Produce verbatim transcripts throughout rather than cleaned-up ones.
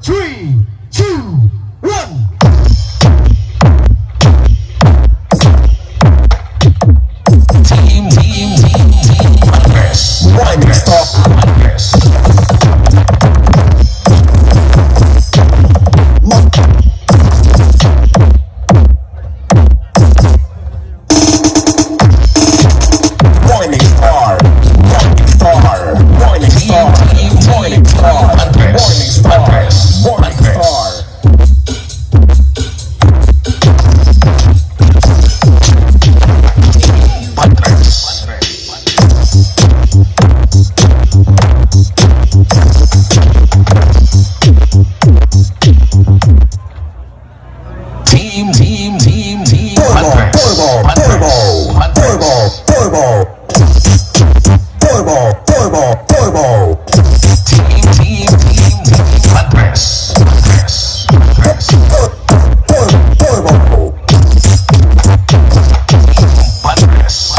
three, two, one. Team, team, team, team, Andres, Winding Stop, Andres. Winding Star, Winding Star, Winding Star, Winding Star, Andres, Winding Star, Winding Star. Team, team, team, team, Turbo, Turbo, Turbo, Turbo, Turbo, Turbo, Turbo, Turbo. Team, team, team, team, Andres, Andres, Andres. Turbo, Andres.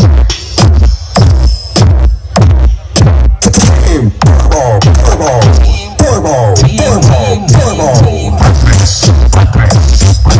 Team, Turbo, Turbo, Turbo, Turbo, Turbo, Andres, Andres.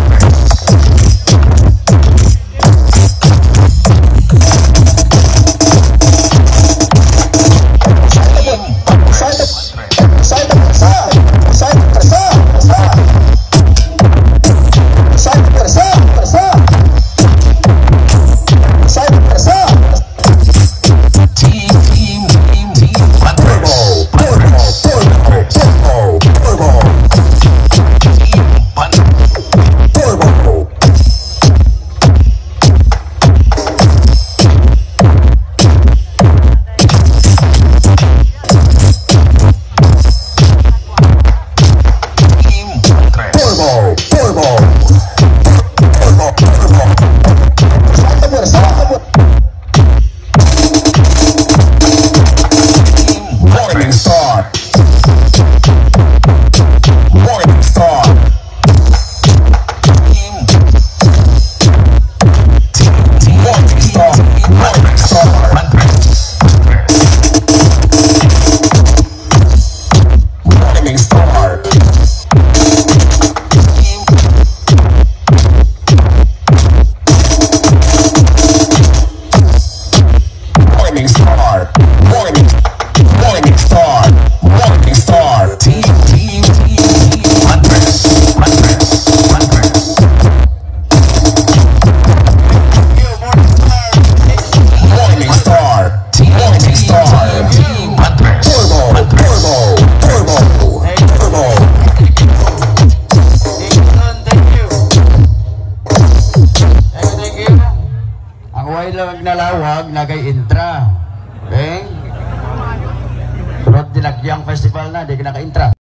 Lang nalawag nagay intra. Okay? Sunod din Agyang Festival na, di ka naka-intra.